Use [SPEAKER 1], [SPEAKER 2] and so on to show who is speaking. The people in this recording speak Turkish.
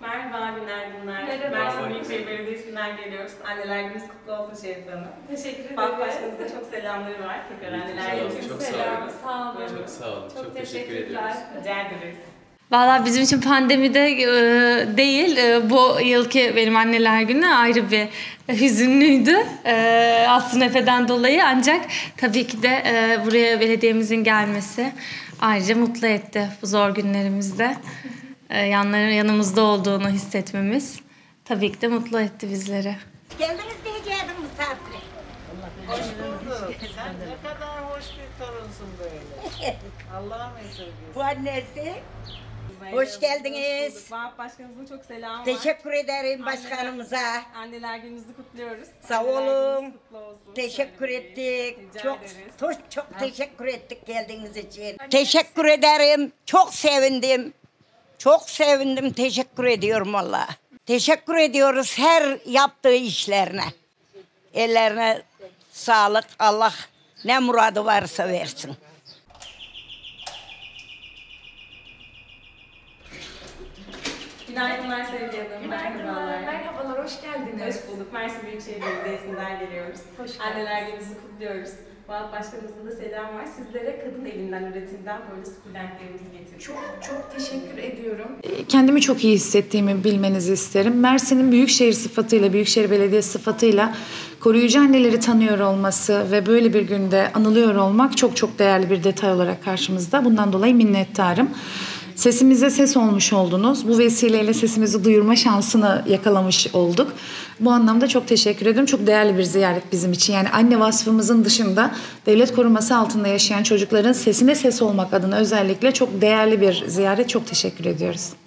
[SPEAKER 1] Merhaba, günaydınlar.
[SPEAKER 2] Merhaba.
[SPEAKER 1] Mersin Büyükşehir Belediyesi'nden geliyoruz. Anneler Gününüz kutlu olsun Şerif Hanım.
[SPEAKER 2] Teşekkür ederim.
[SPEAKER 1] Park Başkanımızda çok selamları var. Tekrar Anneler Gününüz
[SPEAKER 3] Çok
[SPEAKER 1] kutlu
[SPEAKER 3] sağ olun.
[SPEAKER 2] Sağ olun.
[SPEAKER 3] Çok sağ olun. Çok teşekkür
[SPEAKER 2] teşekkürler.
[SPEAKER 3] ediyoruz.
[SPEAKER 1] Rica ederiz.
[SPEAKER 4] Valla bizim için pandemide değil, bu yılki benim anneler günü ayrı bir hüzünlüydü Aslı Efe'den dolayı. Ancak tabii ki de buraya belediyemizin gelmesi ayrıca mutlu etti bu zor günlerimizde. Yanımızda olduğunu hissetmemiz tabii ki de mutlu etti bizleri.
[SPEAKER 5] Geldiniz diyecektim misafire.
[SPEAKER 6] Hoş bulduk. Sen ne kadar hoş bir torunsun böyle. Allah'ım esirgesin.
[SPEAKER 5] Bu annesi. Hoş geldiniz.
[SPEAKER 1] Vahap Başkanımızın çok selamı var.
[SPEAKER 5] Teşekkür ederim başkanımıza.
[SPEAKER 1] Anneler Gününüzü kutluyoruz.
[SPEAKER 5] Sağ
[SPEAKER 1] Anneler
[SPEAKER 5] olun.
[SPEAKER 1] Gününüz kutlu olsun.
[SPEAKER 5] Teşekkür
[SPEAKER 1] Şöyle bir
[SPEAKER 5] ettik.
[SPEAKER 1] rica
[SPEAKER 5] Çok
[SPEAKER 1] ederiz.
[SPEAKER 5] çok teşekkür ettik geldiğiniz için. Teşekkür ederim. Çok sevindim. Çok sevindim. Teşekkür ediyorum valla. Teşekkür ediyoruz her yaptığı işlerine. Ellerine sağlık. Allah ne muradı varsa versin.
[SPEAKER 1] Günaydınlar Sevgi Hanım. Merhabalar.
[SPEAKER 2] Merhabalar, hoş geldiniz.
[SPEAKER 1] Hoş bulduk. Mersin Büyükşehir Belediyesi'nden geliyoruz.
[SPEAKER 2] Hoş geldiniz.
[SPEAKER 1] Anneler Gününüzü kutluyoruz. Vahap Başkanımızın da selam var. Sizlere kadın elinden, üretimden böyle sukulentlerimizi getirdik.
[SPEAKER 2] Çok teşekkür ediyorum.
[SPEAKER 7] Kendimi çok iyi hissettiğimi bilmenizi isterim. Mersin'in büyükşehir sıfatıyla, Büyükşehir Belediyesi sıfatıyla koruyucu anneleri tanıyor olması ve böyle bir günde anılıyor olmak çok çok değerli bir detay olarak karşımızda. Bundan dolayı minnettarım. Sesimize ses olmuş oldunuz. Bu vesileyle sesimizi duyurma şansını yakalamış olduk. Bu anlamda çok teşekkür ederim. Çok değerli bir ziyaret bizim için. Yani anne vasfımızın dışında devlet koruması altında yaşayan çocukların sesine ses olmak adına özellikle çok değerli bir ziyaret. Çok teşekkür ediyoruz.